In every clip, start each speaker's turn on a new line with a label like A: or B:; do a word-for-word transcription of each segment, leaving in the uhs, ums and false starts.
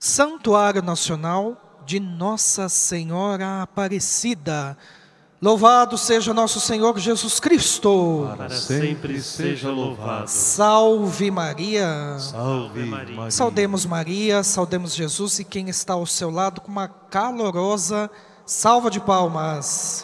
A: Santuário Nacional de Nossa Senhora Aparecida. Louvado seja nosso Senhor Jesus Cristo.
B: Para sempre seja louvado.
A: Salve Maria.
B: Salve Maria.
A: Saudemos Maria, saudemos Jesus e quem está ao seu lado com uma calorosa salva de palmas.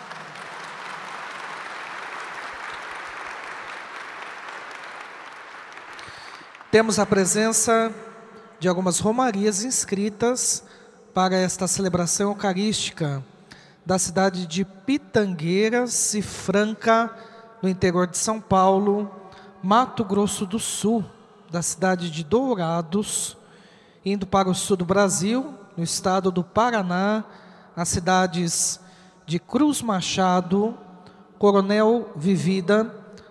A: Temos a presença de algumas romarias inscritas para esta celebração eucarística da cidade de Pitangueiras e Franca, no interior de São Paulo, Mato Grosso do Sul, da cidade de Dourados, indo para o sul do Brasil, no estado do Paraná, as cidades de Cruz Machado, Coronel Vivida,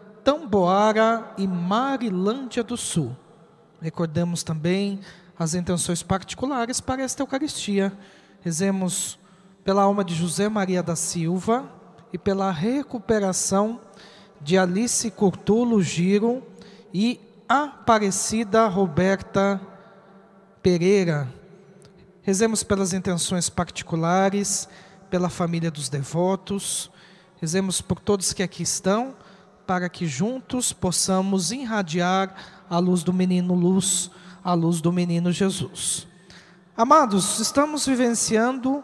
A: Tamboara e Marilândia do Sul. Recordamos também as intenções particulares para esta Eucaristia. Rezemos pela alma de José Maria da Silva e pela recuperação de Alice Curtulo Giro e Aparecida Roberta Pereira. Rezemos pelas intenções particulares, pela família dos devotos. Rezemos por todos que aqui estão, para que juntos possamos irradiar a luz do menino luz, a luz do menino Jesus. Amados, estamos vivenciando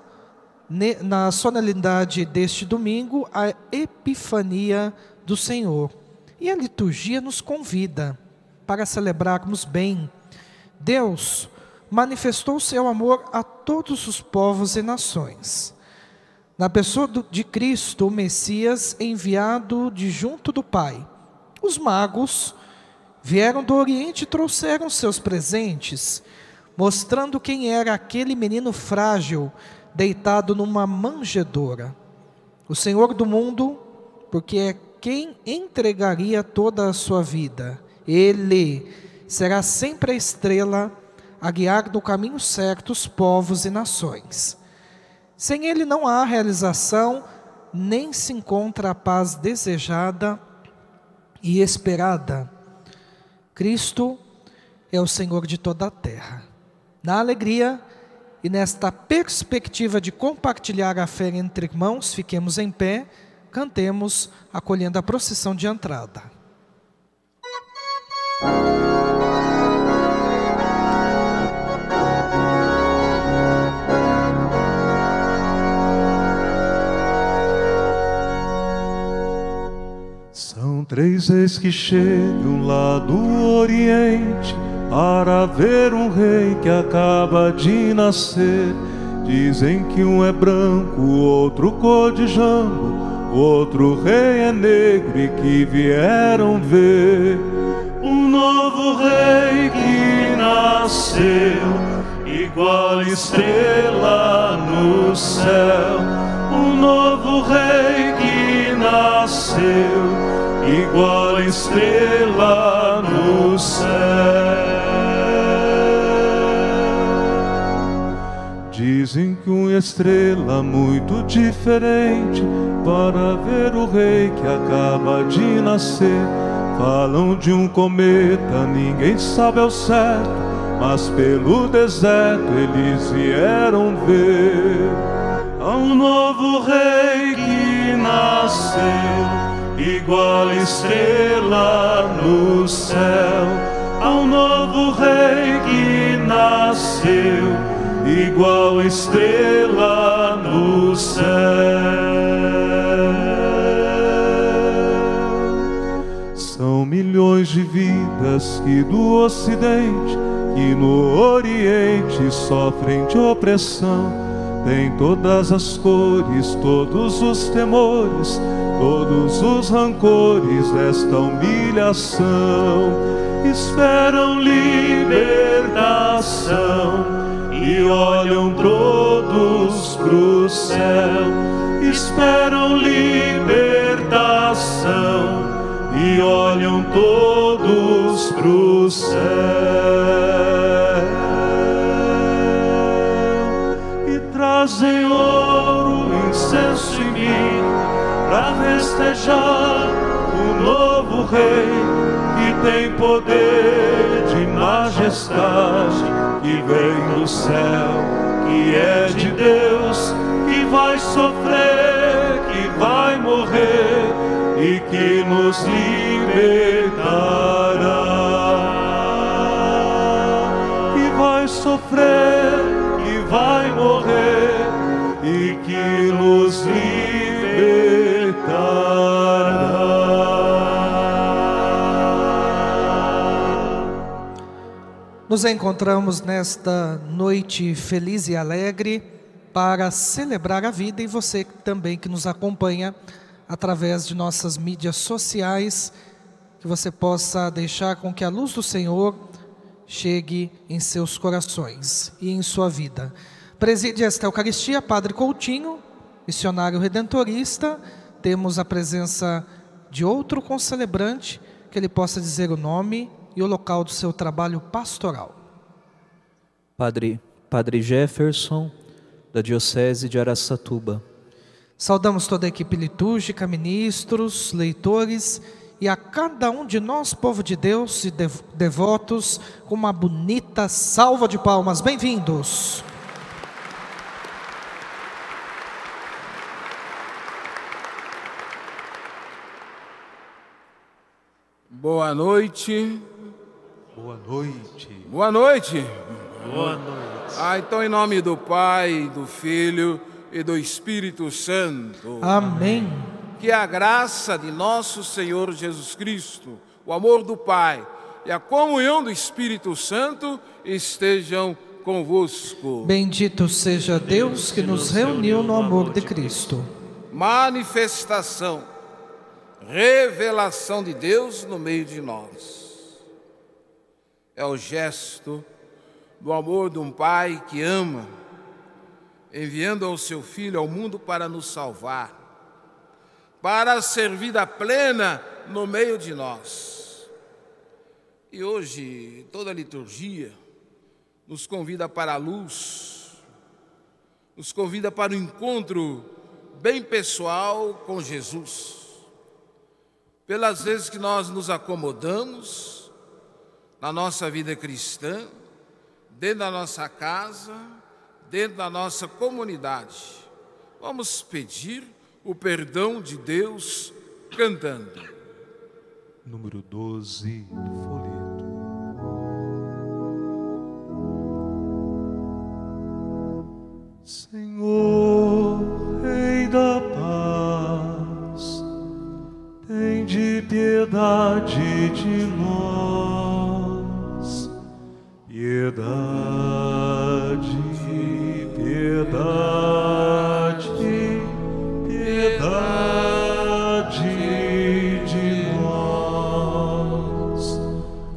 A: na solenidade deste domingo a Epifania do Senhor. E a liturgia nos convida para celebrarmos bem. Deus manifestou seu amor a todos os povos e nações. Na pessoa de Cristo, o Messias, enviado de junto do Pai. Os magos vieram do Oriente e trouxeram seus presentes, mostrando quem era aquele menino frágil, deitado numa manjedoura. O Senhor do mundo, porque é quem entregaria toda a sua vida. Ele será sempre a estrela a guiar no caminho certo os povos e nações. Sem ele não há realização, nem se encontra a paz desejada e esperada. Cristo é o Senhor de toda a terra. Na alegria e nesta perspectiva de compartilhar a fé entre irmãos, fiquemos em pé, cantemos, acolhendo a procissão de entrada.
B: São três reis que chegam lá do Oriente para ver um rei que acaba de nascer. Dizem que um é branco, outro cor de jambo, outro rei é negro e que vieram ver um novo rei que nasceu, igual estrela no céu. Um novo rei que nasceu, igual estrela no céu. Dizem que uma estrela muito diferente para ver o rei que acaba de nascer. Falam de um cometa, ninguém sabe ao certo, mas pelo deserto eles vieram ver. Há um novo rei que nasceu, igual estrela no céu. Há um novo rei que nasceu, igual estrela no céu. São milhões de vidas que do Ocidente, que no Oriente sofrem de opressão. Tem todas as cores, todos os temores, todos os rancores desta humilhação. Esperam libertação e olham todos pro céu. Esperam libertação e olham todos pro céu. E trazem ouro, incenso e mirra para festejar o novo rei que tem poder de majestade, que vem do céu, que é de Deus, que vai sofrer, que vai morrer e que nos libertará. Que vai sofrer, que vai morrer e que nos libertará.
A: Nos encontramos nesta noite feliz e alegre para celebrar a vida, e você também que nos acompanha através de nossas mídias sociais, que você possa deixar com que a luz do Senhor chegue em seus corações e em sua vida. Preside esta Eucaristia Padre Coutinho, missionário redentorista. Temos a presença de outro concelebrante, que ele possa dizer o nome e o local do seu trabalho pastoral.
C: Padre, Padre Jefferson, da Diocese de Araçatuba.
A: Saudamos toda a equipe litúrgica, ministros, leitores e a cada um de nós, povo de Deus e devotos, com uma bonita salva de palmas. Bem-vindos!
D: Boa noite.
B: Boa noite.
D: Boa noite.
B: Boa noite.
D: Ah, então em nome do Pai, do Filho e do Espírito Santo.
A: Amém.
D: Que a graça de nosso Senhor Jesus Cristo, o amor do Pai e a comunhão do Espírito Santo estejam convosco.
A: Bendito seja Deus que nos reuniu no amor de Cristo.
D: Manifestação, revelação de Deus no meio de nós. É o gesto do amor de um Pai que ama, enviando ao seu Filho ao mundo para nos salvar, para ser vida plena no meio de nós. E hoje toda a liturgia nos convida para a luz, nos convida para o encontro bem pessoal com Jesus. Pelas vezes que nós nos acomodamos na nossa vida cristã, dentro da nossa casa, dentro da nossa comunidade, vamos pedir o perdão de Deus cantando.
B: Número doze do folheto. Senhor, Rei da paz, tende piedade de nós. Piedade, piedade, piedade de nós.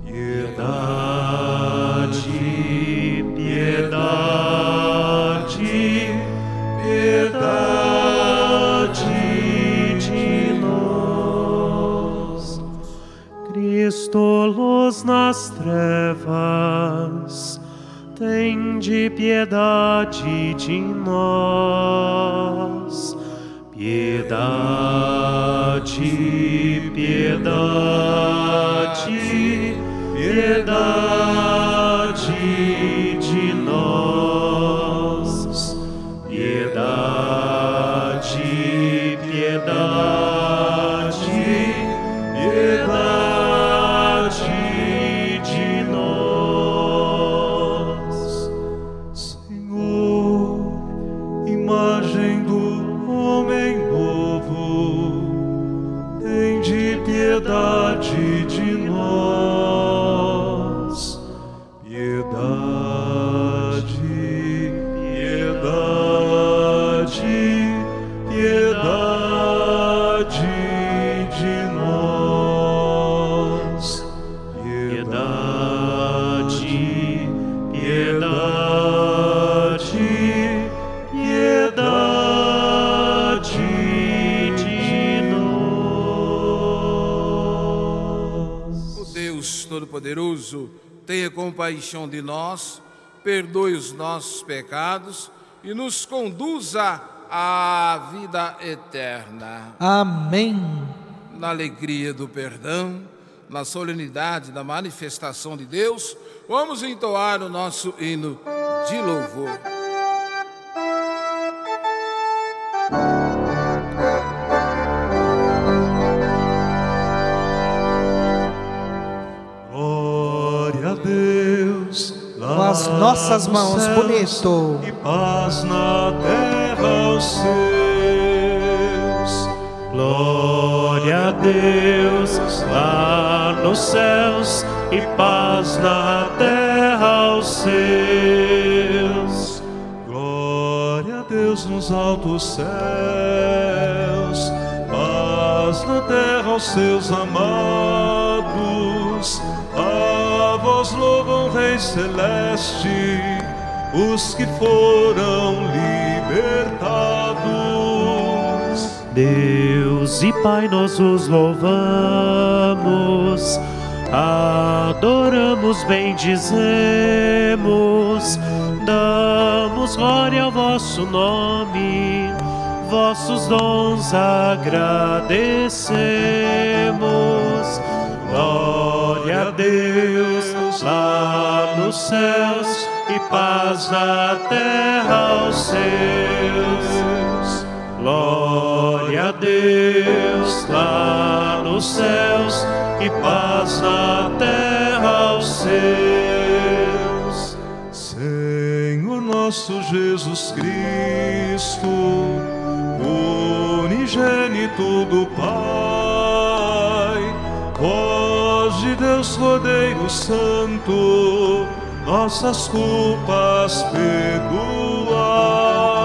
B: Piedade, piedade, piedade de nós. Cristo, luz nas trevas, tende piedade de nós. Piedade, piedade, piedade de nós. Piedade, piedade, piedade de nós. Senhor, imagem do homem novo, tende piedade de nós. Piedade, piedade, piedade de nós. Piedade, piedade, piedade de nós.
D: O Deus Todo-Poderoso tenha compaixão de nós, perdoe os nossos pecados e nos conduza à vida eterna.
A: Amém.
D: Na alegria do perdão, na solenidade da manifestação de Deus, vamos entoar o nosso hino de louvor.
B: Glória a Deus,
A: com as nossas mãos, bonito.
B: E paz na terra aos seus.
E: Glória a Deus, lá nos céus, e paz na terra aos seus.
B: Glória a Deus nos altos céus, paz na terra aos seus amados. A vós louvam, Rei Celeste, os que foram libertados.
E: Deus e Pai, nós os louvamos, adoramos, bendizemos, damos glória ao vosso nome, vossos dons agradecemos. Glória a Deus, lá nos céus, e paz na terra aos seus. Glória a Deus, lá nos céus, e paz na terra aos seus.
B: Senhor nosso Jesus Cristo, unigênito do Pai, voz de Deus Cordeiro Santo, nossas culpas perdoai.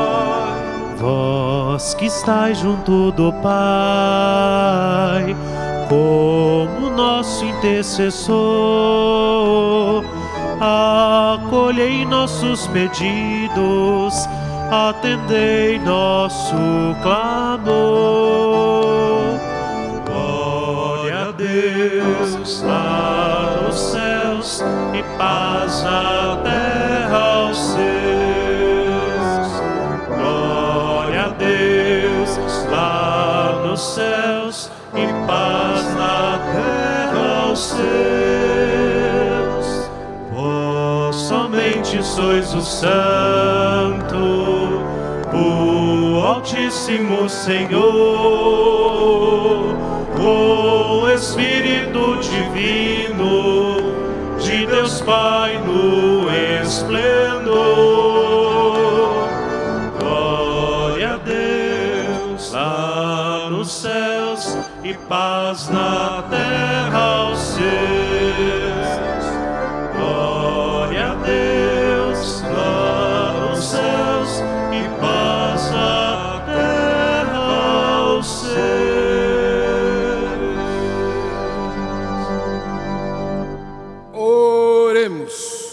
E: Vós que estáis junto do Pai, como nosso intercessor, acolhei nossos pedidos, atendei nosso clamor. Glória a Deus, lá nos céus, e paz na terra aos seus. Glória a Deus, lá nos céus, e paz na terra aos seus. Vós somente sois o Santo, o Altíssimo Senhor, o Espírito Divino de Deus Pai no esplendor. Glória a Deus, lá nos céus, e paz na terra aos seus. Glória a Deus, lá nos céus, e paz na terra aos seus.
D: Oremos.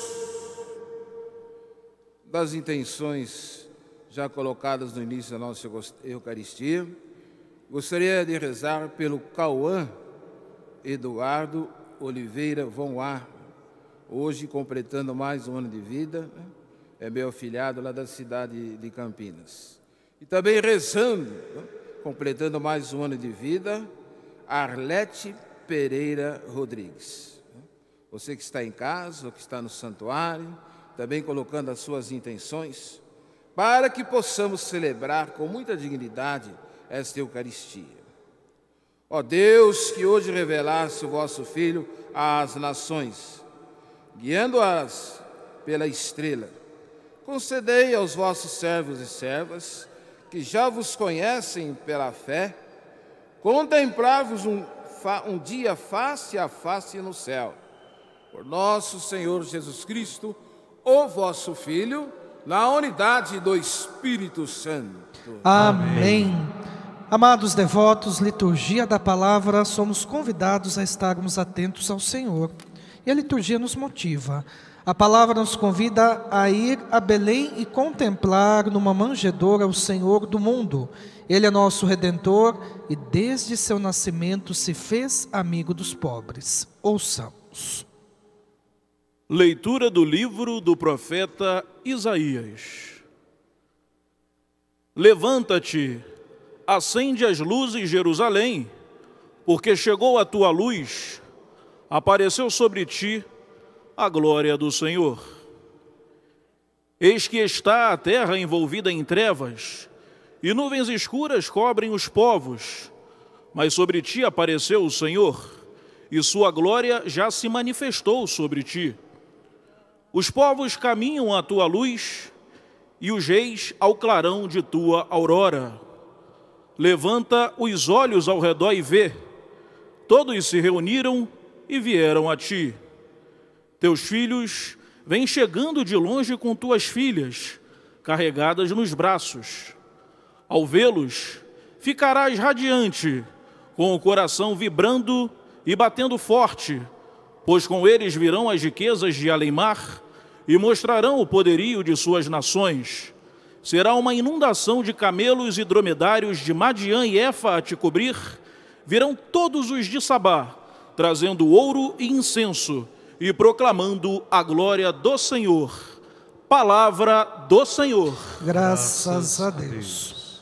D: Das intenções já colocadas no início da nossa Eucaristia, gostaria de rezar pelo Cauã Eduardo Oliveira Von Ar, hoje completando mais um ano de vida, né? É meu afilhado lá da cidade de Campinas. E também rezando, né? Completando mais um ano de vida, Arlete Pereira Rodrigues. Você que está em casa, ou que está no santuário, também colocando as suas intenções, para que possamos celebrar com muita dignidade esta Eucaristia. Ó Deus, que hoje revelaste o vosso Filho às nações, guiando-as pela estrela, concedei aos vossos servos e servas, que já vos conhecem pela fé, contemplar-vos um, um dia face a face no céu. Por nosso Senhor Jesus Cristo, o vosso Filho, na unidade do Espírito Santo.
A: Amém. Amados devotos, liturgia da palavra, somos convidados a estarmos atentos ao Senhor. E a liturgia nos motiva. A palavra nos convida a ir a Belém e contemplar numa manjedoura o Senhor do mundo. Ele é nosso Redentor e desde seu nascimento se fez amigo dos pobres. Ouçamos.
F: Leitura do livro do profeta Isaías. Levanta-te, acende as luzes, Jerusalém, porque chegou a tua luz, apareceu sobre ti a glória do Senhor. Eis que está a terra envolvida em trevas, e nuvens escuras cobrem os povos, mas sobre ti apareceu o Senhor, e sua glória já se manifestou sobre ti. Os povos caminham à tua luz, e os reis ao clarão de tua aurora. Levanta os olhos ao redor e vê, todos se reuniram e vieram a ti. Teus filhos vêm chegando de longe com tuas filhas, carregadas nos braços. Ao vê-los, ficarás radiante, com o coração vibrando e batendo forte, pois com eles virão as riquezas de além-mar e mostrarão o poderio de suas nações. Será uma inundação de camelos e dromedários de Madiã e Efa a te cobrir. Virão todos os de Sabá, trazendo ouro e incenso e proclamando a glória do Senhor. Palavra do Senhor.
A: Graças a Deus.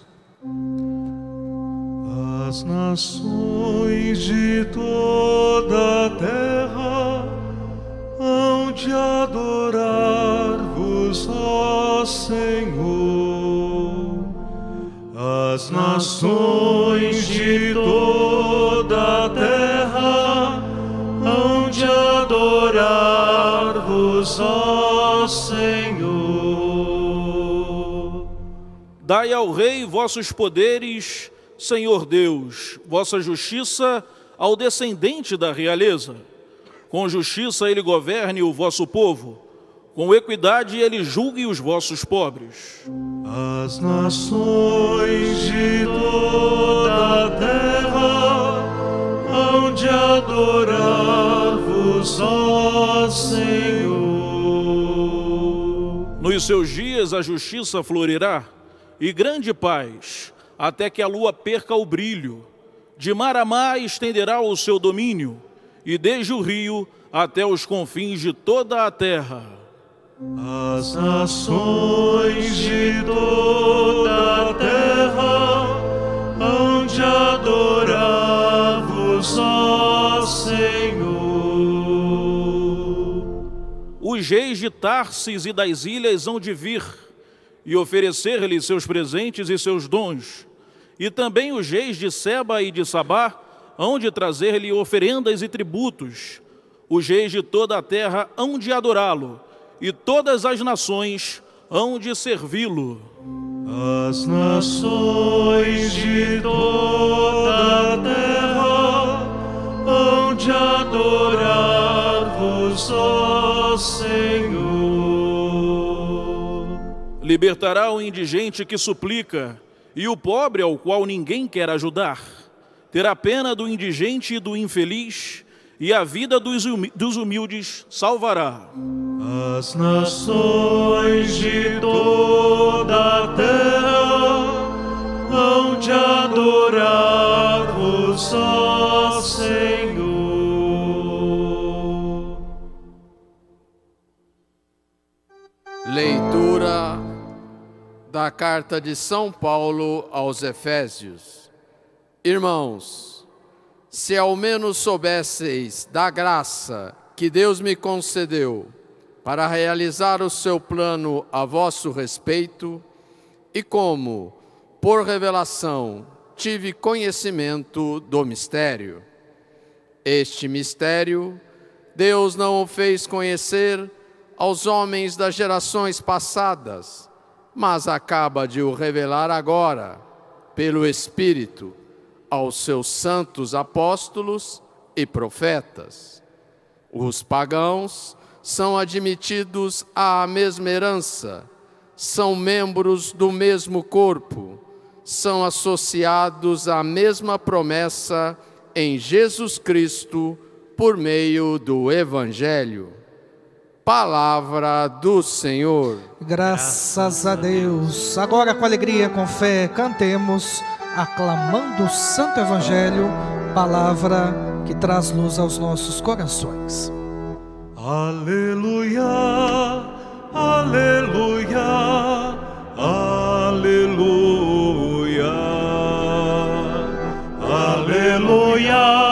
B: As nações de toda a terra hão de adorar-vos, ó Senhor. As nações de toda a terra hão de adorar-vos, ó Senhor.
F: Dai ao Rei vossos poderes, Senhor Deus, vossa justiça ao descendente da realeza. Com justiça ele governe o vosso povo, com equidade ele julgue os vossos pobres.
B: As nações de toda a terra hão de adorar-vos, ó Senhor.
F: Nos seus dias a justiça florirá, e grande paz, até que a lua perca o brilho. De mar a mar estenderá o seu domínio, e desde o rio até os confins de toda a terra.
B: As nações de toda a terra hão de adorar-vos, ó Senhor.
F: Os reis de Tarsis e das ilhas hão de vir, e oferecer-lhe seus presentes e seus dons. E também os reis de Seba e de Sabá hão de trazer-lhe oferendas e tributos. Os reis de toda a terra hão de adorá-lo, e todas as nações hão de servi-lo.
B: As nações de toda a terra hão de adorar-vos, ó Senhor.
F: Libertará o indigente que suplica, e o pobre ao qual ninguém quer ajudar. Terá pena do indigente e do infeliz, e a vida dos humildes salvará.
B: As nações de toda a terra hão de adorar-vos, ó Senhor.
G: Leitura da carta de São Paulo aos Efésios. Irmãos, se ao menos soubesseis da graça que Deus me concedeu para realizar o seu plano a vosso respeito, e como, por revelação, tive conhecimento do mistério. Este mistério, Deus não o fez conhecer aos homens das gerações passadas, mas acaba de o revelar agora, pelo Espírito, aos seus santos apóstolos e profetas. Os pagãos são admitidos à mesma herança, são membros do mesmo corpo, são associados à mesma promessa em Jesus Cristo por meio do Evangelho. Palavra do Senhor.
A: Graças a Deus. Agora, com alegria, com fé, cantemos, aclamando o Santo Evangelho, palavra que traz luz aos nossos corações.
B: Aleluia, aleluia, aleluia, aleluia.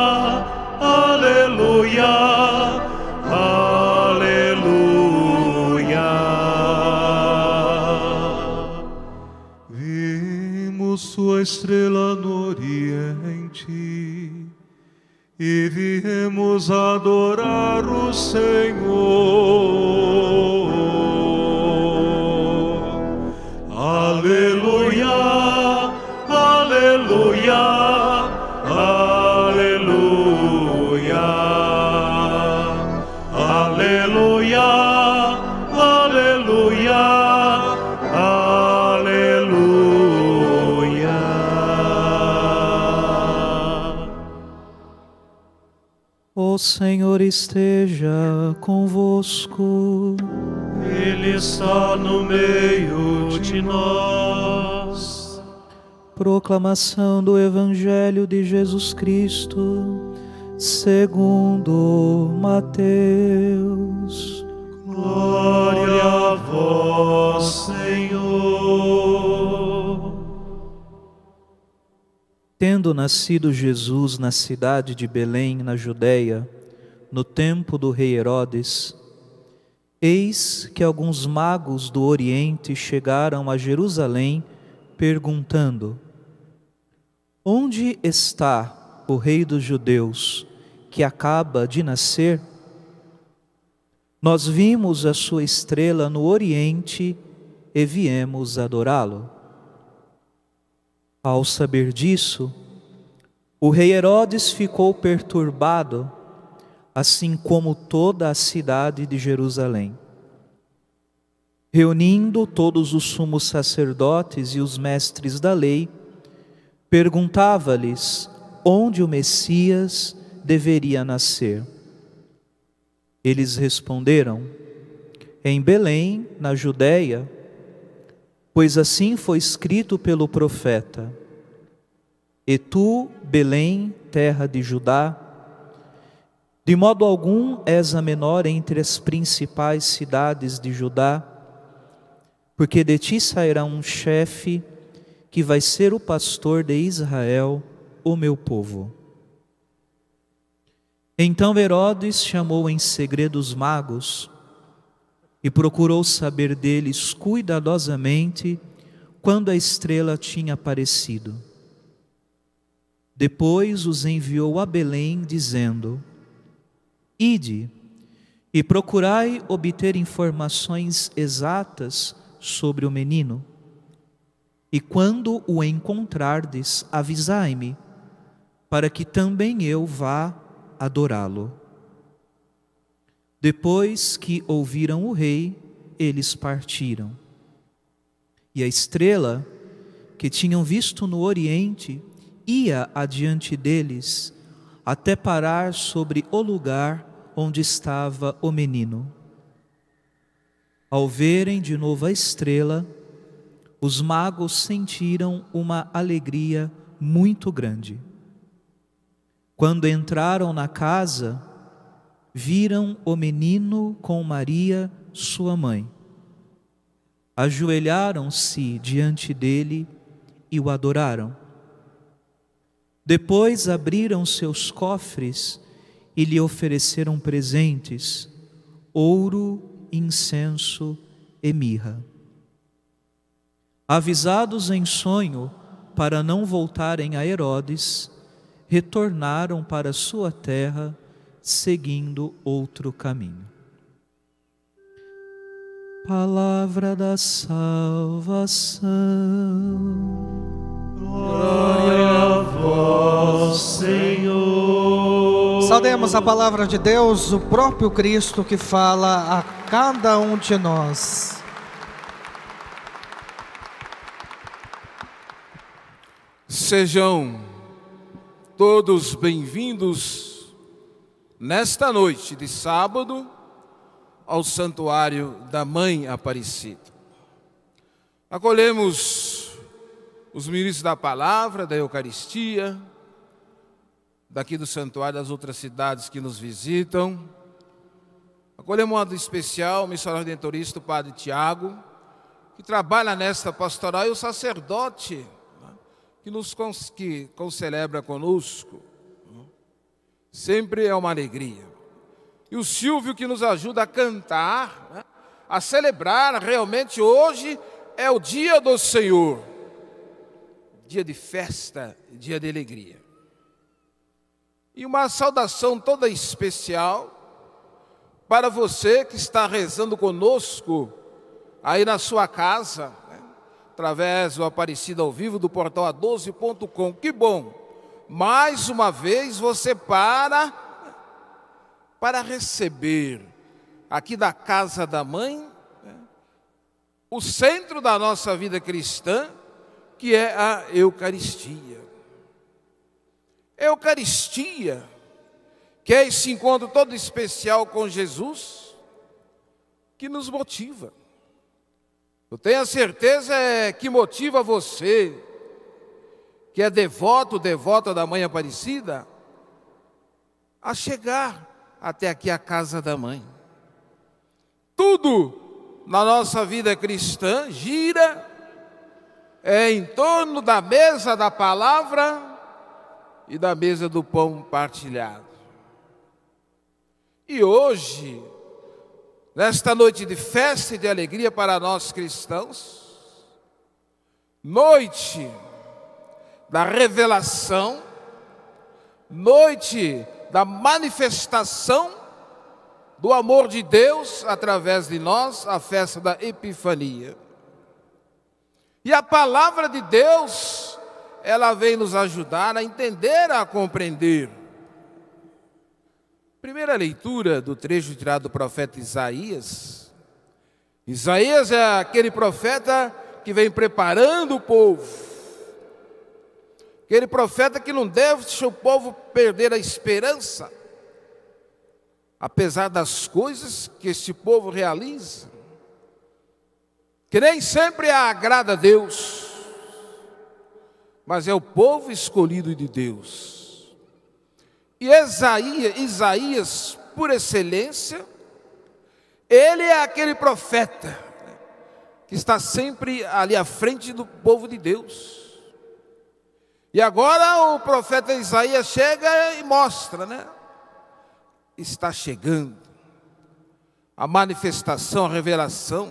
B: estrela no oriente e viemos adorar o Senhor. Aleluia, aleluia, aleluia, aleluia, aleluia, aleluia.
C: O Senhor esteja convosco.
B: Ele está no meio de nós.
C: Proclamação do Evangelho de Jesus Cristo, segundo Mateus.
B: Glória a vós, Senhor.
C: Tendo nascido Jesus na cidade de Belém, na Judéia, no tempo do rei Herodes, eis que alguns magos do Oriente chegaram a Jerusalém, perguntando: onde está o rei dos judeus, que acaba de nascer? Nós vimos a sua estrela no Oriente e viemos adorá-lo. Ao saber disso, o rei Herodes ficou perturbado, assim como toda a cidade de Jerusalém. Reunindo todos os sumos sacerdotes e os mestres da lei, perguntava-lhes onde o Messias deveria nascer. Eles responderam: em Belém, na Judéia, pois assim foi escrito pelo profeta: e tu, Belém, terra de Judá, de modo algum és a menor entre as principais cidades de Judá, porque de ti sairá um chefe que vai ser o pastor de Israel, o meu povo. Então Herodes chamou em segredo os magos e procurou saber deles cuidadosamente quando a estrela tinha aparecido. Depois os enviou a Belém, dizendo: ide e procurai obter informações exatas sobre o menino, e quando o encontrardes, avisai-me, para que também eu vá adorá-lo. Depois que ouviram o rei, eles partiram. E a estrela, que tinham visto no oriente, ia adiante deles, até parar sobre o lugar onde estava o menino. Ao verem de novo a estrela, os magos sentiram uma alegria muito grande. Quando entraram na casa, viram o menino com Maria, sua mãe. Ajoelharam-se diante dele e o adoraram. Depois abriram seus cofres e lhe ofereceram presentes: ouro, incenso e mirra. Avisados em sonho para não voltarem a Herodes, retornaram para sua terra, seguindo outro caminho. Palavra da salvação.
B: Glória a vós, Senhor.
A: Saudemos a palavra de Deus, o próprio Cristo que fala a cada um de nós.
D: Sejam todos bem-vindos nesta noite de sábado ao Santuário da Mãe Aparecida. Acolhemos os ministros da palavra, da Eucaristia, daqui do santuário, das outras cidades que nos visitam. Acolhemos um modo especial, o missionário redentorista, o Padre Tiago, que trabalha nesta pastoral, e o sacerdote, né, que nos que concelebra conosco. Sempre é uma alegria. E o Silvio, que nos ajuda a cantar, né, a celebrar. Realmente hoje é o dia do Senhor, dia de festa, dia de alegria. E uma saudação toda especial para você que está rezando conosco aí na sua casa, né? Através do Aparecida ao Vivo do portal a doze ponto com. Que bom! Mais uma vez você para para receber aqui da casa da mãe, né, o centro da nossa vida cristã, que é a Eucaristia. Eucaristia, que é esse encontro todo especial com Jesus, que nos motiva. Eu tenho a certeza que motiva você, que é devoto, devota da Mãe Aparecida, a chegar até aqui a casa da mãe. Tudo na nossa vida cristã gira é, em torno da mesa da palavra e da mesa do pão partilhado. E hoje, nesta noite de festa e de alegria para nós cristãos, noite da revelação, noite da manifestação do amor de Deus através de nós, a festa da Epifania. E a palavra de Deus, ela vem nos ajudar a entender, a compreender. Primeira leitura do trecho tirado do profeta Isaías. Isaías é aquele profeta que vem preparando o povo. Aquele profeta que não deixa o povo perder a esperança, apesar das coisas que esse povo realiza, que nem sempre agrada a Deus, mas é o povo escolhido de Deus. E Isaías, Isaías, por excelência, ele é aquele profeta que está sempre ali à frente do povo de Deus. E agora o profeta Isaías chega e mostra, né? Está chegando a manifestação, a revelação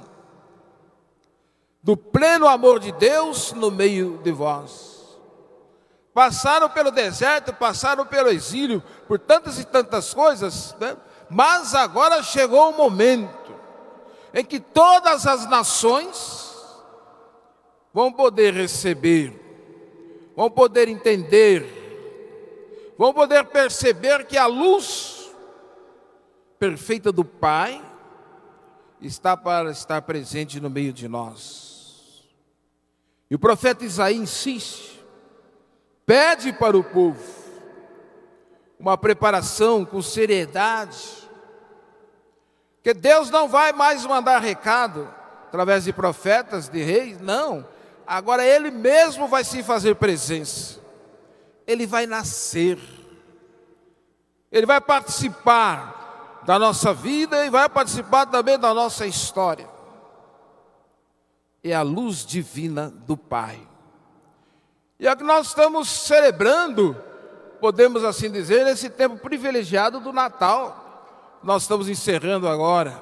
D: do pleno amor de Deus no meio de vós. Passaram pelo deserto, passaram pelo exílio, por tantas e tantas coisas, né? Mas agora chegou o momento em que todas as nações vão poder receber, vão poder entender, vão poder perceber que a luz perfeita do Pai está para estar presente no meio de nós. E o profeta Isaías insiste, pede para o povo uma preparação com seriedade, que Deus não vai mais mandar recado através de profetas, de reis, não. Agora Ele mesmo vai se fazer presença. Ele vai nascer. Ele vai participar da nossa vida e vai participar também da nossa história. É a luz divina do Pai. E é que nós estamos celebrando, podemos assim dizer, esse tempo privilegiado do Natal. Nós estamos encerrando agora.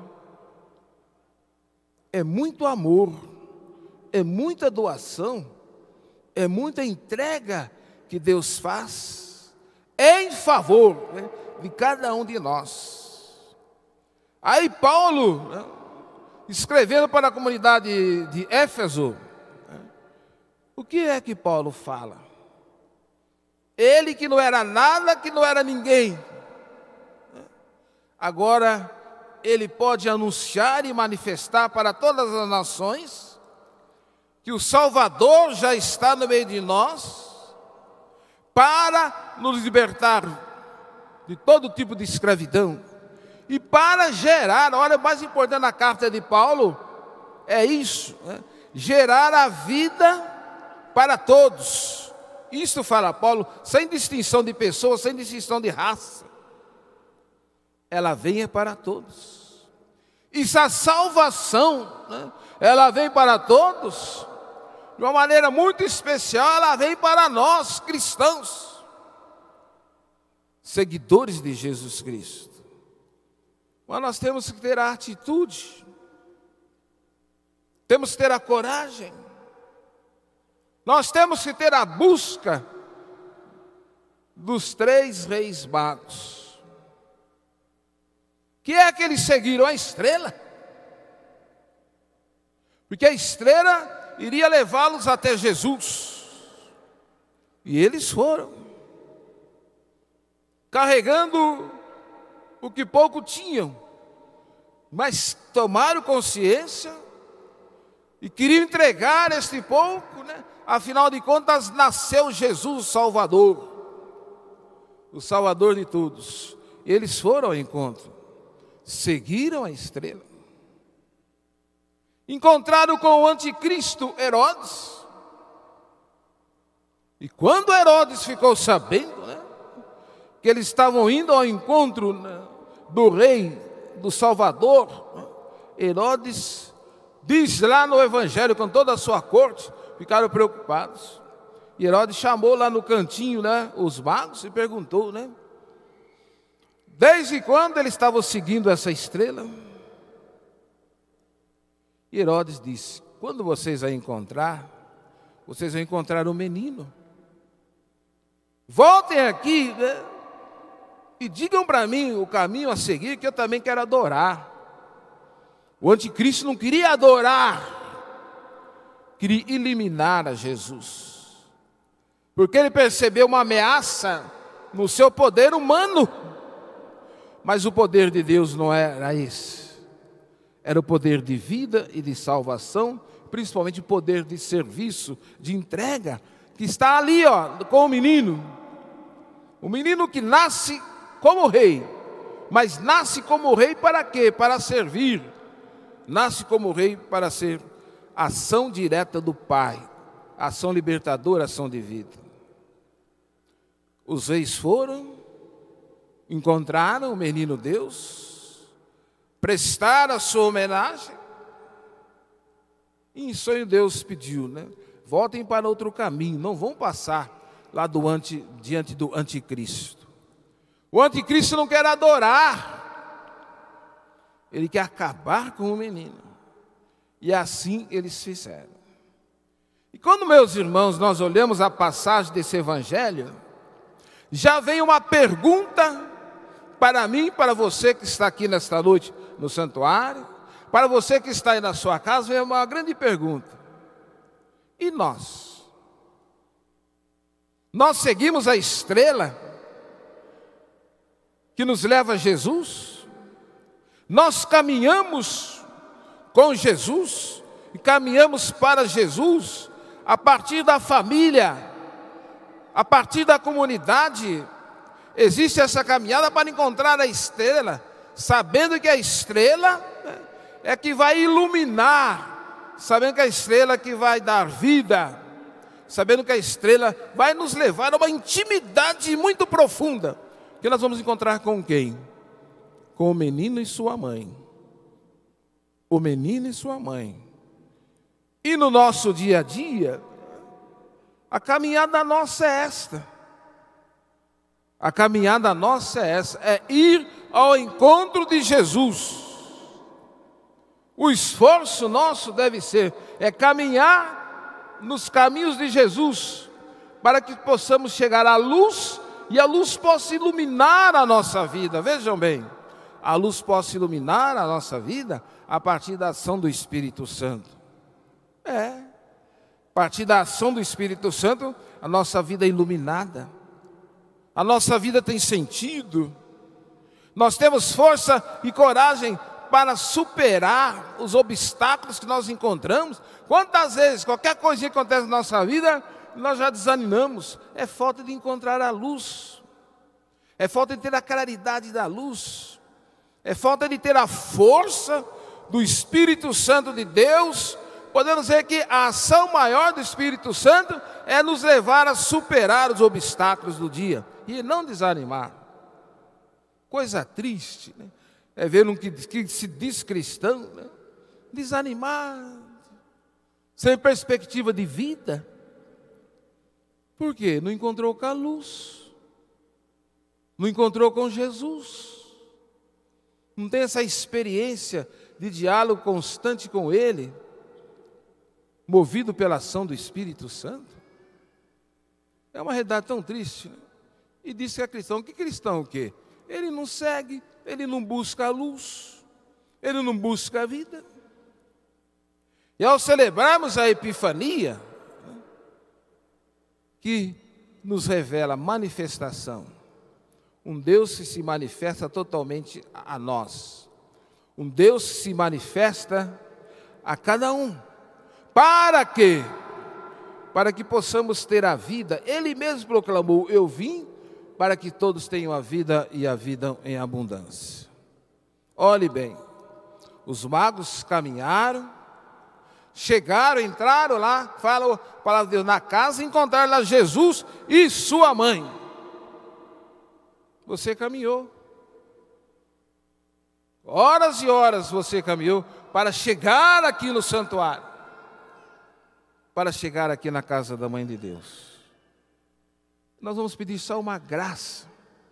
D: É muito amor, é muita doação, é muita entrega que Deus faz em favor, né, de cada um de nós. Aí Paulo, né, escrevendo para a comunidade de Éfeso, né, o que é que Paulo fala? Ele que não era nada, que não era ninguém, né, agora ele pode anunciar e manifestar para todas as nações que o Salvador já está no meio de nós para nos libertar de todo tipo de escravidão e para gerar, olha, o mais importante na carta de Paulo é isso, né? Gerar a vida para todos. Isso fala Paulo, sem distinção de pessoas, sem distinção de raça. Ela vem para todos. E a salvação, né, ela vem para todos, de uma maneira muito especial, ela vem para nós, cristãos, seguidores de Jesus Cristo. Mas nós temos que ter a atitude, temos que ter a coragem Nós temos que ter a busca dos três reis magos. Que é que eles seguiram? A estrela. Porque a estrela iria levá-los até Jesus. E eles foram, carregando o que pouco tinham, mas tomaram consciência e queriam entregar este pouco, né? Afinal de contas, nasceu Jesus, o Salvador, o Salvador de todos. Eles foram ao encontro, seguiram a estrela, encontraram com o anticristo Herodes. E quando Herodes ficou sabendo, né, que eles estavam indo ao encontro, né, do rei, do Salvador, né, Herodes diz lá no Evangelho, com toda a sua corte, ficaram preocupados. E Herodes chamou lá no cantinho, né, os magos e perguntou, né, desde quando eles estavam seguindo essa estrela? E Herodes disse: quando vocês a encontrar, vocês vão encontrar um menino. Voltem aqui, né, e digam para mim o caminho a seguir, que eu também quero adorar. O anticristo não queria adorar, queria eliminar a Jesus, porque ele percebeu uma ameaça no seu poder humano. Mas o poder de Deus não era esse. Era o poder de vida e de salvação, principalmente o poder de serviço, de entrega, que está ali, ó, com o menino. O menino que nasce como rei, mas nasce como rei para quê? Para servir. Nasce como rei para ser ação direta do Pai, ação libertadora, ação de vida. Os reis foram, encontraram o menino Deus, prestaram a sua homenagem, e em sonho Deus pediu, né? Voltem para outro caminho, não vão passar lá do anti, diante do anticristo. O anticristo não quer adorar, ele quer acabar com o menino. E assim eles fizeram. E quando, meus irmãos, nós olhamos a passagem desse evangelho, já vem uma pergunta para mim, para você que está aqui nesta noite no santuário, para você que está aí na sua casa, vem uma grande pergunta. E nós? Nós seguimos a estrela que nos leva a Jesus? Nós caminhamos com Jesus e caminhamos para Jesus a partir da família, a partir da comunidade. Existe essa caminhada para encontrar a estrela, sabendo que a estrela é que vai iluminar, sabendo que a estrela é que vai dar vida, sabendo que a estrela vai nos levar a uma intimidade muito profunda, que nós vamos encontrar com quem? Com o menino e sua mãe. O menino e sua mãe. E no nosso dia a dia, a caminhada nossa é esta. A caminhada nossa é essa, é ir ao encontro de Jesus. O esforço nosso deve ser, é caminhar nos caminhos de Jesus, para que possamos chegar à luz, e a luz possa iluminar a nossa vida. Vejam bem, a luz possa iluminar a nossa vida a partir da ação do Espírito Santo. É, a partir da ação do Espírito Santo, a nossa vida é iluminada. A nossa vida tem sentido. Nós temos força e coragem para superar os obstáculos que nós encontramos. Quantas vezes, qualquer coisinha que acontece na nossa vida, nós já desanimamos. É falta de encontrar a luz. É falta de ter a claridade da luz. É falta de ter a força do Espírito Santo de Deus. Podemos dizer que a ação maior do Espírito Santo é nos levar a superar os obstáculos do dia e não desanimar. Coisa triste, né? É ver um que, que se diz cristão, né? Desanimar, sem perspectiva de vida. Por quê? Não encontrou com a luz, não encontrou com Jesus, não tem essa experiência de diálogo constante com Ele. movido pela ação do Espírito Santo? É uma realidade tão triste, né? E diz que é cristão. Que cristão o quê? Ele não segue, ele não busca a luz, ele não busca a vida. E ao celebrarmos a Epifania, que nos revela a manifestação, um Deus que se manifesta totalmente a nós, um Deus que se manifesta a cada um. Para quê? Para que possamos ter a vida. Ele mesmo proclamou: eu vim para que todos tenham a vida e a vida em abundância. Olhe bem, os magos caminharam, chegaram, entraram lá, fala a palavra de Deus, na casa, e encontraram lá Jesus e sua mãe. Você caminhou. Horas e horas você caminhou para chegar aqui no santuário, para chegar aqui na casa da Mãe de Deus. Nós vamos pedir só uma graça,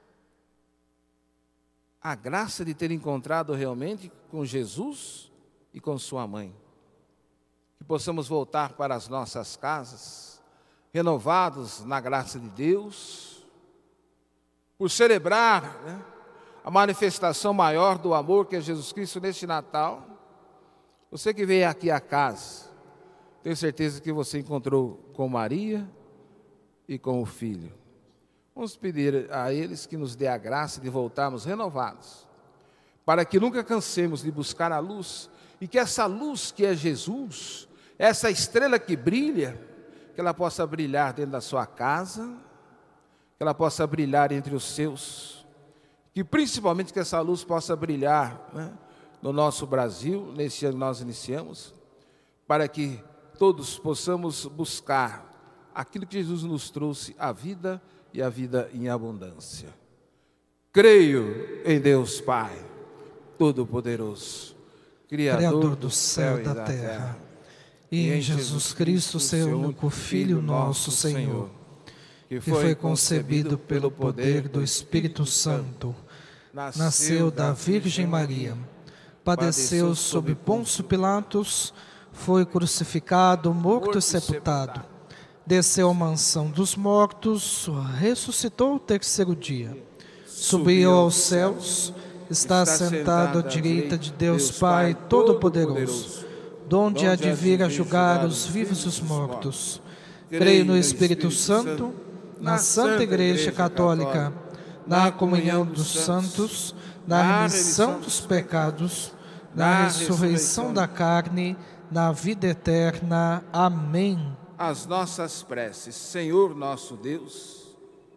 D: a graça de ter encontrado realmente com Jesus e com sua mãe. Que possamos voltar para as nossas casas, renovados na graça de Deus, por celebrar, né, a manifestação maior do amor que é Jesus Cristo neste Natal. Você que veio aqui à casa, tenho certeza que você encontrou com Maria e com o Filho. Vamos pedir a eles que nos dê a graça de voltarmos renovados, para que nunca cansemos de buscar a luz, e que essa luz que é Jesus, essa estrela que brilha, que ela possa brilhar dentro da sua casa, que ela possa brilhar entre os seus, que principalmente que essa luz possa brilhar, né, no nosso Brasil, nesse ano nós iniciamos, para que todos possamos buscar aquilo que Jesus nos trouxe, a vida e a vida em abundância. Creio em Deus Pai Todo-Poderoso, Criador,
A: Criador do céu e da terra, terra e em Jesus Cristo, seu único Filho, nosso Senhor, que foi concebido pelo poder do Espírito Santo, nasceu da Virgem Maria, padeceu sob Pôncio Pilatos, foi crucificado, morto e sepultado, desceu à mansão dos mortos, ressuscitou o terceiro dia, subiu aos céus, está sentado à direita de Deus Pai Todo-Poderoso, donde há de vir a julgar os vivos e os mortos. Creio no Espírito Santo, na Santa Igreja Católica, na comunhão dos santos, na remissão dos pecados, na ressurreição da carne, na vida eterna. Amém.
D: As nossas preces. Senhor nosso Deus,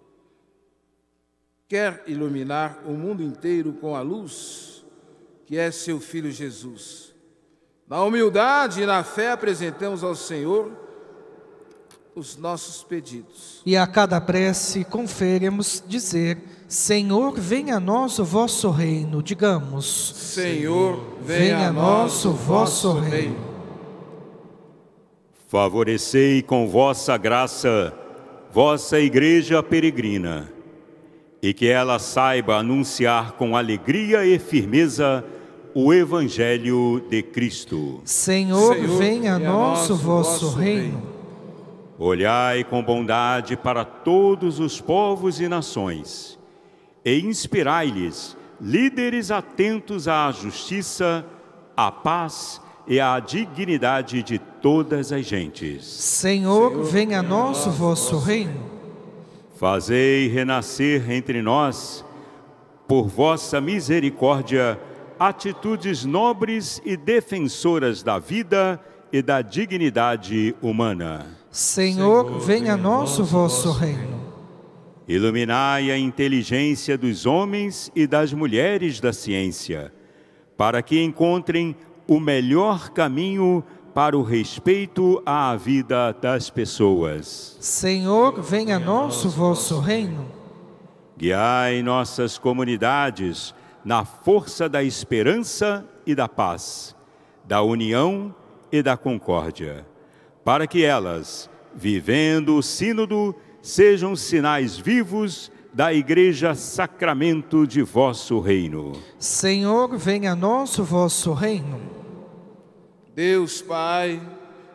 D: quer iluminar o mundo inteiro com a luz que é seu Filho Jesus. Na humildade e na fé apresentamos ao Senhor os nossos pedidos.
A: E a cada prece conferemos dizer: Senhor, venha a nós o vosso reino. Digamos:
D: Senhor, venha a nós o vosso reino.
H: Favorecei com vossa graça vossa Igreja peregrina, e que ela saiba anunciar com alegria e firmeza o Evangelho de Cristo.
A: Senhor, Senhor venha a nós o vosso reino.
H: Olhai com bondade para todos os povos e nações, e inspirai-lhes líderes atentos à justiça, à paz e à dignidade de todas as gentes.
A: Senhor, Senhor venha a nós o vosso reino.
H: Fazei renascer entre nós, por vossa misericórdia, atitudes nobres e defensoras da vida e da dignidade humana.
A: Senhor, Senhor venha a nós o vosso reino.
H: Iluminai a inteligência dos homens e das mulheres da ciência, para que encontrem o melhor caminho para o respeito à vida das pessoas.
A: Senhor, venha a nós o vosso reino.
H: Guiai nossas comunidades na força da esperança e da paz, da união e da concórdia, para que elas, vivendo o sínodo, sejam sinais vivos da Igreja Sacramento de vosso reino.
A: Senhor, venha a nós o vosso reino.
D: Deus Pai,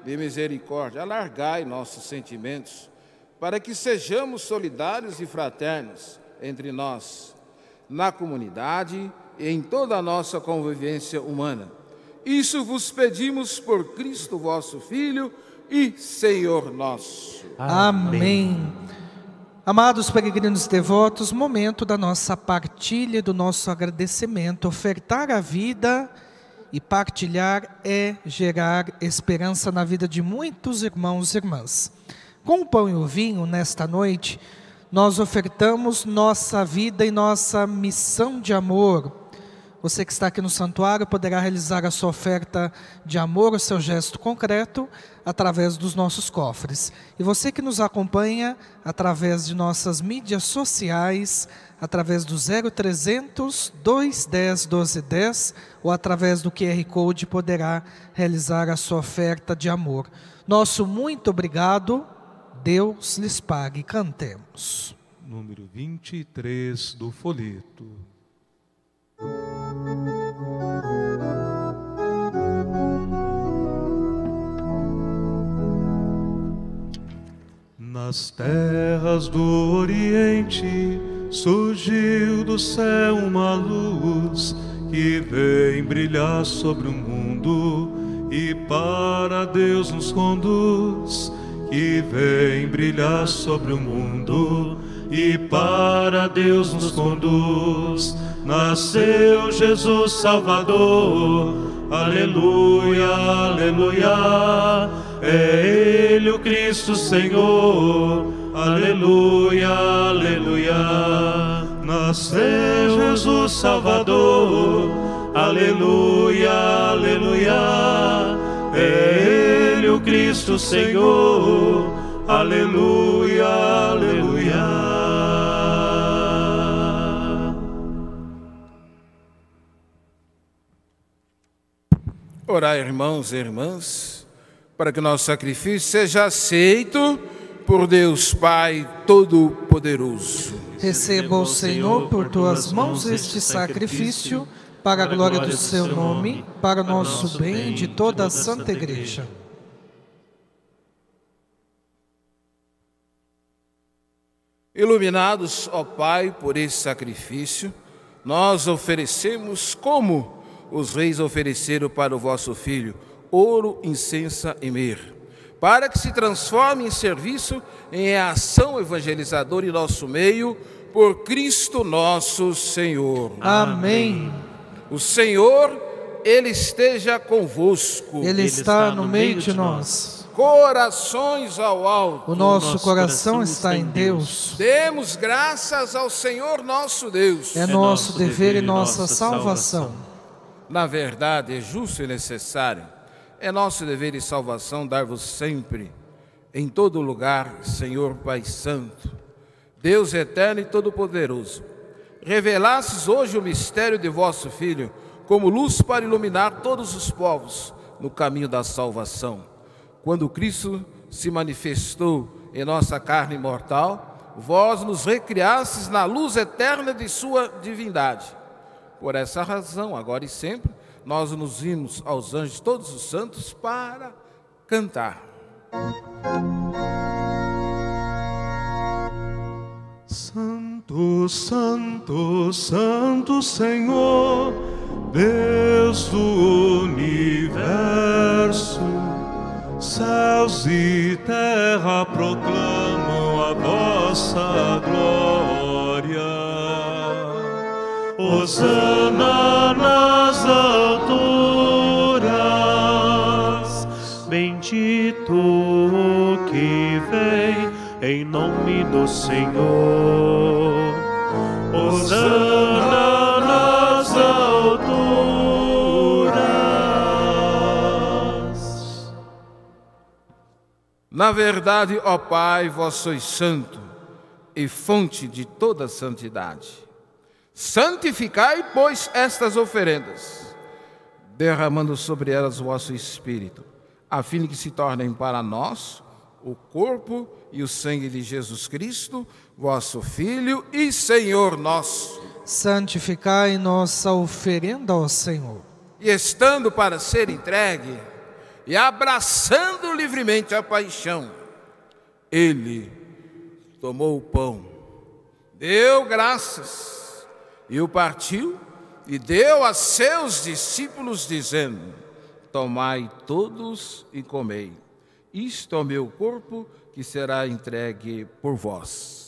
D: de misericórdia, alargai nossos sentimentos, para que sejamos solidários e fraternos entre nós, na comunidade e em toda a nossa convivência humana. Isso vos pedimos por Cristo vosso Filho e Senhor nosso.
A: Amém. Amados peregrinos devotos, momento da nossa partilha, do nosso agradecimento. Ofertar a vida e partilhar é gerar esperança na vida de muitos irmãos e irmãs. Com o pão e o vinho, nesta noite, nós ofertamos nossa vida e nossa missão de amor. Você que está aqui no santuário poderá realizar a sua oferta de amor, o seu gesto concreto, através dos nossos cofres. E você que nos acompanha através de nossas mídias sociais, através do zero trezentos, dois dez, doze dez, ou através do Q R Code, poderá realizar a sua oferta de amor. Nosso muito obrigado, Deus lhes pague. Cantemos.
B: Número vinte e três do folheto. Nas terras do Oriente surgiu do céu uma luz que vem brilhar sobre o mundo e para Deus nos conduz. Que vem brilhar sobre o mundo e para Deus nos conduz. Nasceu Jesus Salvador, aleluia, aleluia. É Ele o Cristo Senhor, aleluia, aleluia. Nasceu Jesus Salvador, aleluia, aleluia. É Ele o Cristo Senhor, aleluia, aleluia.
D: Orai, irmãos e irmãs, para que nosso sacrifício seja aceito por Deus Pai Todo-Poderoso.
A: Receba o Senhor por tuas mãos este sacrifício, para a glória do seu nome, para o nosso bem e de toda a Santa Igreja.
D: Iluminados, ó Pai, por esse sacrifício, nós oferecemos como os reis ofereceram para o vosso Filho, ouro, incenso e mirra, para que se transforme em serviço, em ação evangelizadora em nosso meio, por Cristo nosso Senhor.
A: Amém.
D: O Senhor, Ele esteja convosco.
A: Ele, Ele está no meio de nós.
D: Corações ao alto.
A: O nosso, nosso coração, coração está em Deus.
D: Demos graças ao Senhor nosso Deus.
A: É nosso dever e nossa salvação.
D: Na verdade, é justo e necessário. É nosso dever e salvação dar-vos sempre, em todo lugar, Senhor Pai Santo, Deus eterno e todo-poderoso, revelastes hoje o mistério de vosso Filho, como luz para iluminar todos os povos no caminho da salvação. Quando Cristo se manifestou em nossa carne mortal, vós nos recriastes na luz eterna de sua divindade. Por essa razão, agora e sempre, nós nos unimos aos anjos de todos os santos para cantar.
B: Santo, Santo, Santo Senhor, Deus do universo, céus e terra proclamam a vossa glória. Hosana nas alturas, bendito o que vem em nome do Senhor. Hosana nas alturas.
D: Na verdade, ó Pai, vós sois santo e fonte de toda santidade. Santificai, pois, estas oferendas, derramando sobre elas o vosso Espírito, a fim de que se tornem para nós o corpo e o sangue de Jesus Cristo, vosso Filho e Senhor nosso.
A: Santificai nossa oferenda ao Senhor.
D: E estando para ser entregue, e abraçando livremente a paixão, ele tomou o pão, deu graças e o partiu e deu a seus discípulos, dizendo: tomai todos e comei. Isto é o meu corpo que será entregue por vós.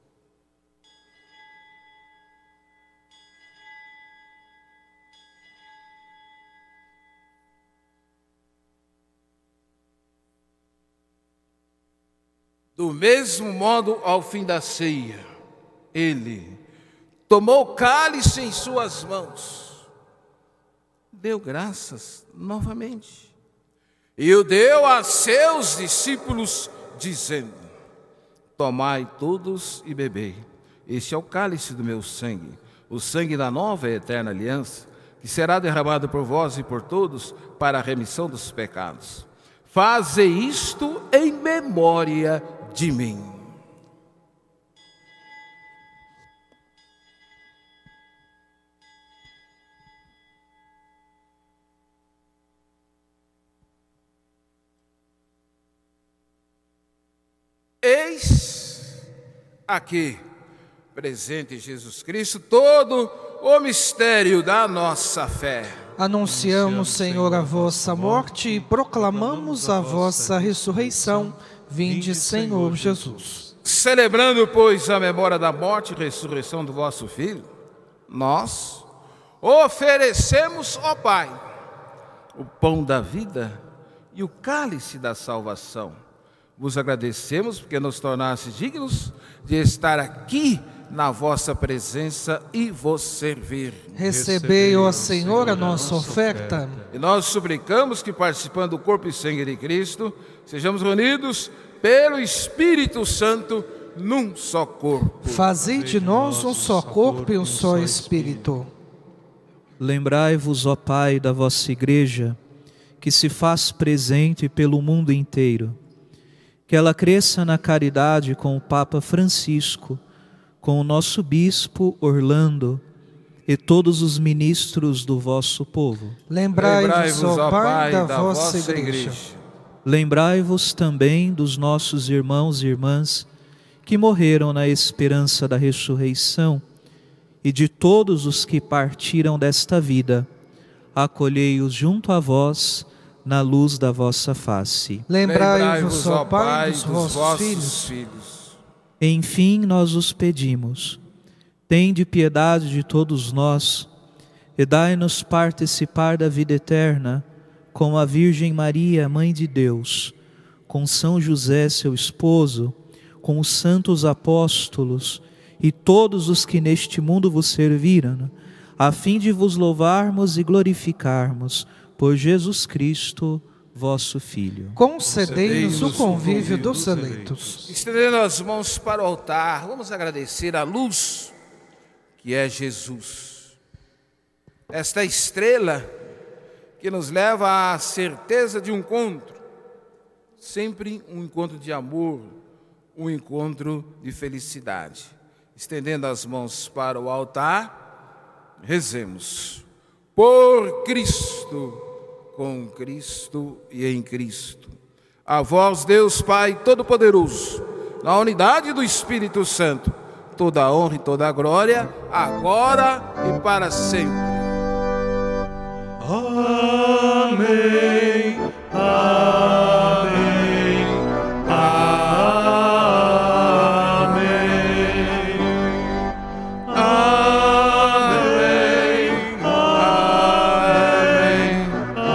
D: Do mesmo modo, ao fim da ceia, ele tomou o cálice em suas mãos, deu graças novamente e o deu a seus discípulos, dizendo: tomai todos e bebei. Este é o cálice do meu sangue, o sangue da nova e eterna aliança, que será derramado por vós e por todos para a remissão dos pecados. Faze isto em memória de mim. Eis aqui, presente Jesus Cristo, todo o mistério da nossa fé.
A: Anunciamos, Senhor, a vossa morte e proclamamos a vossa ressurreição. Vinde, Senhor Jesus.
D: Celebrando, pois, a memória da morte e ressurreição do vosso Filho, nós oferecemos, ó Pai, o pão da vida e o cálice da salvação. Vos agradecemos porque nos tornastes dignos de estar aqui na vossa presença e vos servir.
A: Recebei, ó Senhor, a nossa oferta.
D: E nós suplicamos que, participando do corpo e sangue de Cristo, sejamos reunidos pelo Espírito Santo num só corpo.
A: Fazei de nós um só corpo e um só Espírito.
C: Lembrai-vos, ó Pai, da vossa Igreja, que se faz presente pelo mundo inteiro. Que ela cresça na caridade com o Papa Francisco, com o nosso Bispo Orlando e todos os ministros do vosso povo.
A: Lembrai-vos, ó Pai, da, da vossa Igreja. igreja.
C: Lembrai-vos também dos nossos irmãos e irmãs que morreram na esperança da ressurreição e de todos os que partiram desta vida. Acolhei-os junto a vós na luz da vossa face.
A: Lembrai-vos, ó Pai, dos vossos filhos. filhos.
C: Enfim, nós os pedimos. Tende piedade de todos nós e dai-nos participar da vida eterna com a Virgem Maria, Mãe de Deus, com São José, seu esposo, com os santos apóstolos e todos os que neste mundo vos serviram, a fim de vos louvarmos e glorificarmos por Jesus Cristo, vosso Filho.
A: Concedei-nos o convívio dos eleitos.
D: Estendendo as mãos para o altar, vamos agradecer a luz que é Jesus. Esta estrela que nos leva à certeza de um encontro, sempre um encontro de amor, um encontro de felicidade. Estendendo as mãos para o altar, rezemos. Por Cristo, com Cristo e em Cristo. A vós, Deus Pai Todo-Poderoso, na unidade do Espírito Santo, toda a honra e toda a glória, agora e para sempre.
E: Amém, amém, amém, amém, amém,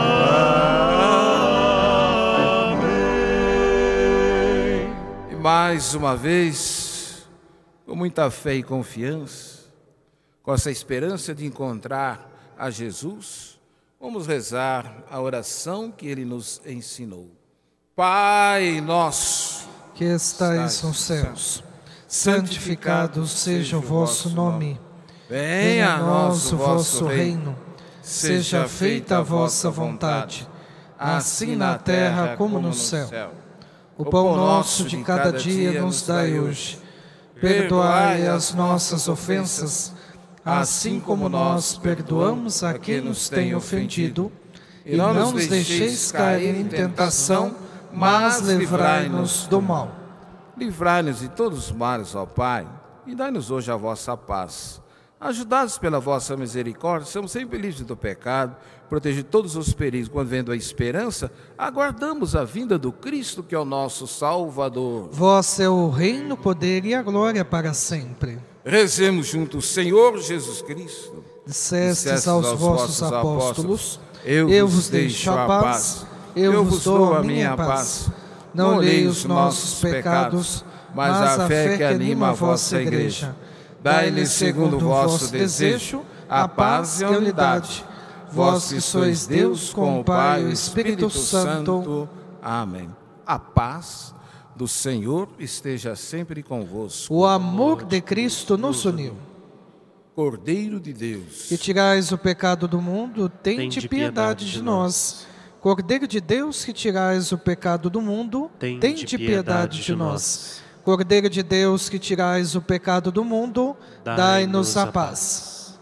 E: amém.
D: E mais uma vez, com muita fé e confiança, com essa esperança de encontrar a Jesus, vamos rezar a oração que Ele nos ensinou. Pai nosso,
A: que estais nos céus, santificado seja o vosso nome.
D: Venha a nós o vosso reino. Seja feita a vossa vontade, assim na terra como no céu.
A: O pão nosso de cada dia nos dai hoje. Perdoai as nossas ofensas, assim como nós perdoamos a quem nos tem ofendido, e não nos deixeis cair em tentação, mas livrai-nos do mal.
D: Livrai-nos de todos os males, ó Pai, e dai-nos hoje a vossa paz. Ajudados pela vossa misericórdia, somos sempre livres do pecado, protegidos de todos os perigos. Quando vendo a esperança, aguardamos a vinda do Cristo, que é o nosso Salvador.
A: Vós é o reino, o poder e a glória para sempre.
D: Rezemos juntos, Senhor Jesus Cristo.
A: Dissestes aos, aos vossos apóstolos, eu, eu vos deixo a paz, eu, eu vos dou a minha paz. Não olhei os nossos pecados, mas a fé que anima a vossa igreja. Dai-lhes, segundo o vosso desejo, a paz e a unidade. Vós que sois Deus, com o Pai e o Espírito Santo.
D: Amém. A paz do Senhor esteja sempre convosco.
A: O amor de Cristo nos uniu.
D: Cordeiro de Deus,
A: que tirais o pecado do mundo, tende piedade de nós. Cordeiro de Deus, que tirais o pecado do mundo, tende piedade de nós. Cordeiro de Deus, que tirais o pecado do mundo, dai-nos a paz.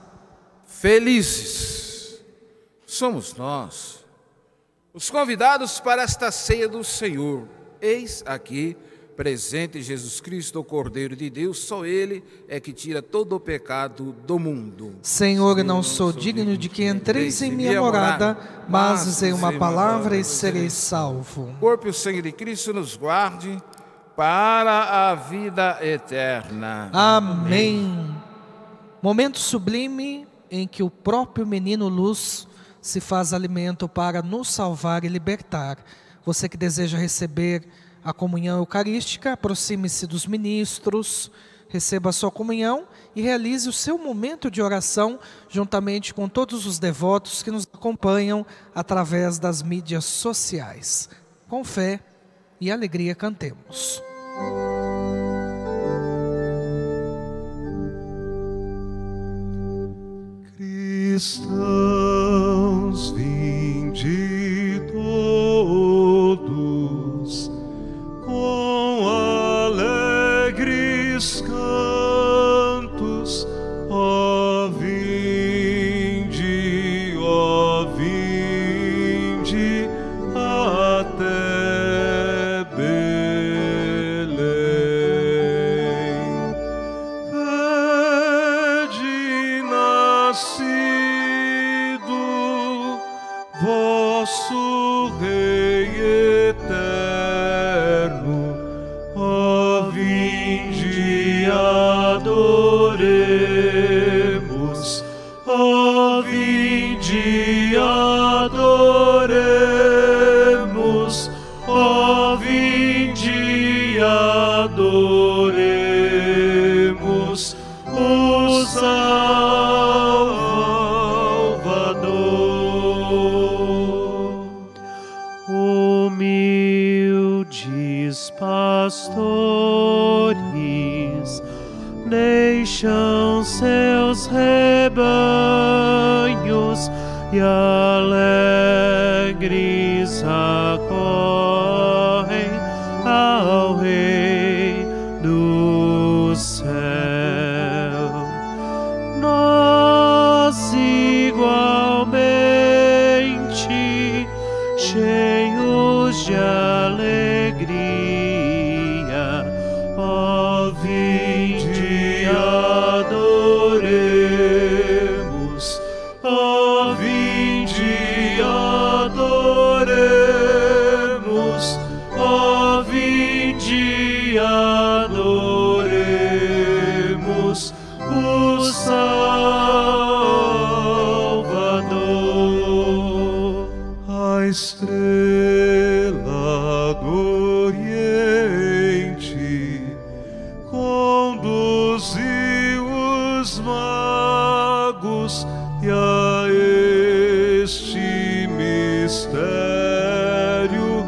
D: Felizes somos nós, os convidados para esta ceia do Senhor. Eis aqui presente Jesus Cristo, o Cordeiro de Deus, só Ele é que tira todo o pecado do mundo.
A: Senhor, não sou digno de que entreis em minha morada, mas dizei uma palavra e serei salvo.
D: O corpo e o sangue de Cristo nos guarde para a vida eterna.
A: Amém. Momento sublime em que o próprio menino Luz se faz alimento para nos salvar e libertar. Você que deseja receber a comunhão eucarística, aproxime-se dos ministros, receba a sua comunhão e realize o seu momento de oração juntamente com todos os devotos que nos acompanham através das mídias sociais. Com fé e alegria cantemos.
B: Cristãos, vinde todos, com alegres cantos, ó vinde, ó vinde, até Belém. Vede nascido vosso Rei eterno, ó vinde adoremos, ó vinde adoremos, ó vinde adoremos o Salvador. Humildes pastores deixam seus rebanhos e alegres acorrem ao Rei do céu. Nós igualmente, cheios de alegria, ó vinde adoremos, ó vinde adoremos, ó vinde adoremos o Salvador. A estrela do Oriente conduziu os magos e a este mistério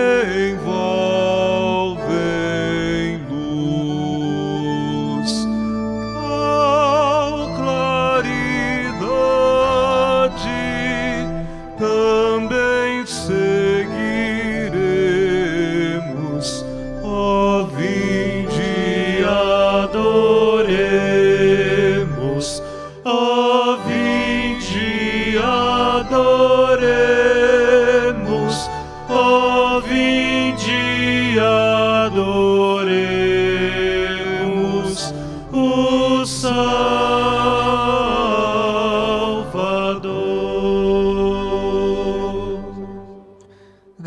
B: envolve em luz. Tal claridade,
E: 'Também seguirei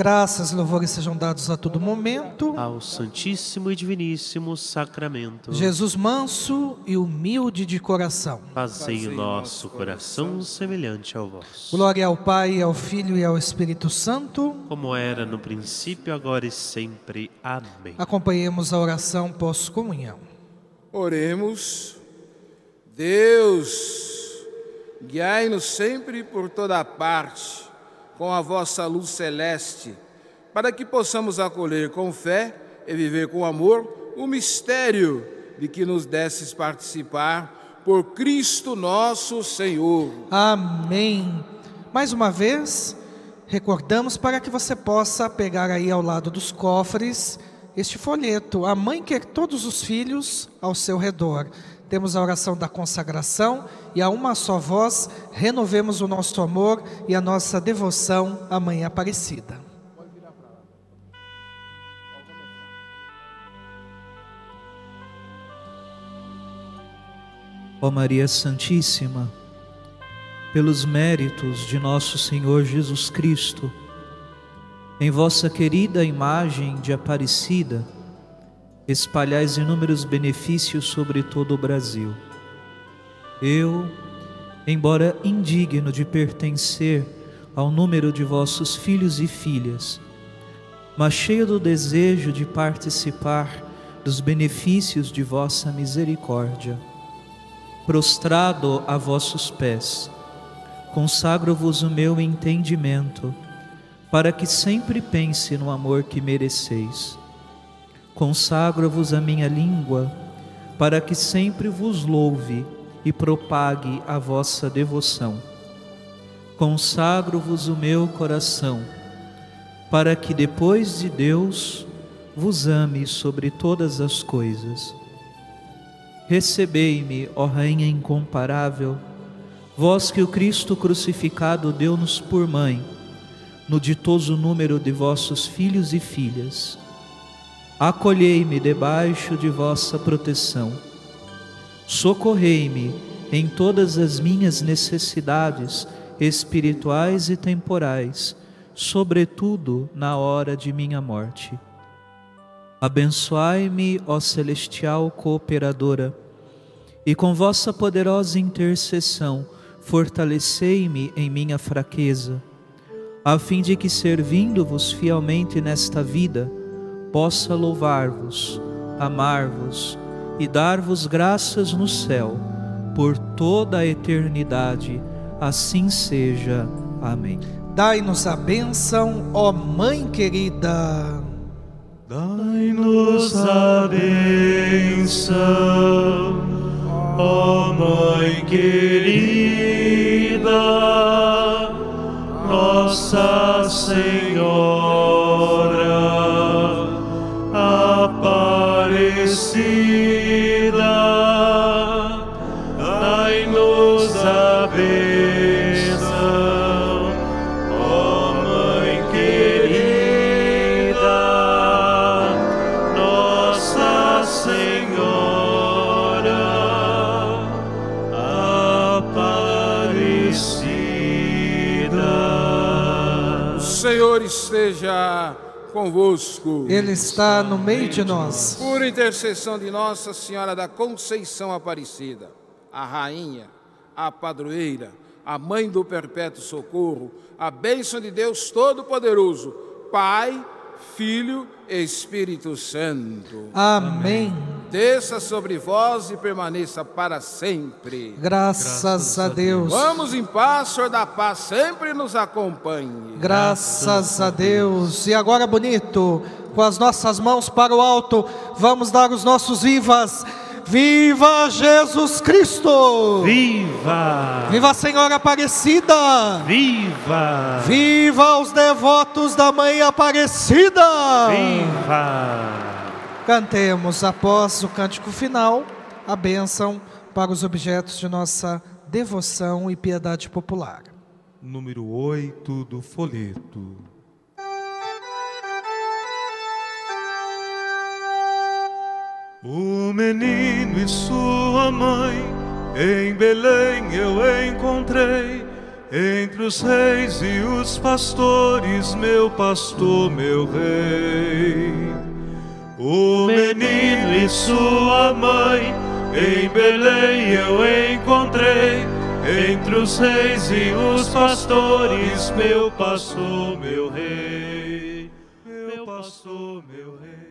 A: Graças e louvores sejam dados a todo momento
I: ao Santíssimo e Diviníssimo Sacramento.
A: Jesus manso e humilde de coração,
I: fazei o nosso coração semelhante ao vosso.
A: Glória ao Pai, ao Filho e ao Espírito Santo,
I: como era no princípio, agora e sempre. Amém.
A: Acompanhemos a oração pós-comunhão.
D: Oremos. Deus, guiai-nos sempre por toda parte com a vossa luz celeste, para que possamos acolher com fé e viver com amor o mistério de que nos desses participar por Cristo nosso Senhor.
A: Amém. Mais uma vez, recordamos para que você possa pegar aí ao lado dos cofres este folheto, A Mãe Quer Todos os Filhos ao Seu Redor. Temos a oração da consagração e a uma só voz renovemos o nosso amor e a nossa devoção à Mãe Aparecida.
C: Ó Maria Santíssima, pelos méritos de nosso Senhor Jesus Cristo, em vossa querida imagem de Aparecida, espalhais inúmeros benefícios sobre todo o Brasil. Eu, embora indigno de pertencer ao número de vossos filhos e filhas, mas cheio do desejo de participar dos benefícios de vossa misericórdia, prostrado a vossos pés, consagro-vos o meu entendimento, para que sempre pense no amor que mereceis. Consagro-vos a minha língua, para que sempre vos louve e propague a vossa devoção. Consagro-vos o meu coração, para que depois de Deus vos ame sobre todas as coisas. Recebei-me, ó Rainha incomparável, vós que o Cristo crucificado deu-nos por mãe, no ditoso número de vossos filhos e filhas. Acolhei-me debaixo de vossa proteção. Socorrei-me em todas as minhas necessidades espirituais e temporais, sobretudo na hora de minha morte. Abençoai-me, ó celestial cooperadora, e com vossa poderosa intercessão fortalecei-me em minha fraqueza, a fim de que, servindo-vos fielmente nesta vida, possa louvar-vos, amar-vos e dar-vos graças no céu, por toda a eternidade. Assim seja. Amém.
A: Dai-nos a bênção, ó Mãe querida.
B: Dai-nos a bênção, ó Mãe querida, Nossa Senhora Aparecida, dai-nos a bênção, ó Mãe querida, Nossa Senhora Aparecida.
D: O Senhor esteja convosco.
A: Ele está no meio de nós.
D: Por intercessão de Nossa Senhora da Conceição Aparecida, a Rainha, a Padroeira, a Mãe do Perpétuo Socorro, a bênção de Deus Todo-Poderoso, Pai, Filho e Espírito Santo.
A: Amém.
D: Desça sobre vós e permaneça para sempre.
A: Graças, Graças a Deus.
D: Vamos em paz, Senhor da paz sempre nos acompanhe.
A: Graças a Deus. E agora, bonito, com as nossas mãos para o alto, vamos dar os nossos vivas. Viva Jesus Cristo!
I: Viva!
A: Viva a Senhora Aparecida!
I: Viva!
A: Viva os devotos da Mãe Aparecida!
I: Viva!
A: Cantemos, após o cântico final, a bênção para os objetos de nossa devoção e piedade popular.
B: Número oito do folheto. O menino e sua mãe em Belém eu encontrei, entre os reis e os pastores, meu pastor, meu rei. O menino e sua mãe em Belém eu encontrei, entre os reis e os pastores, meu pastor, meu rei, meu pastor, meu rei.